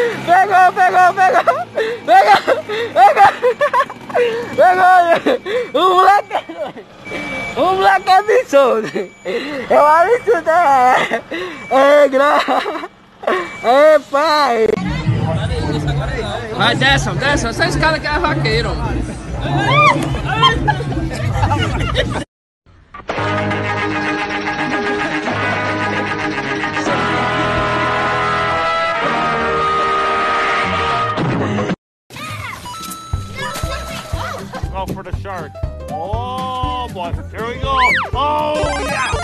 Pegou, pegou, pegou! Pegou! Pegou! Pegou! O moleque é doido! O moleque é absurdo! É um absurdo! É grave! É pai! Vai, desçam, desçam. Essa escada aqui é vaqueiro. Go for the shark. Oh boy, here we go. Oh yeah.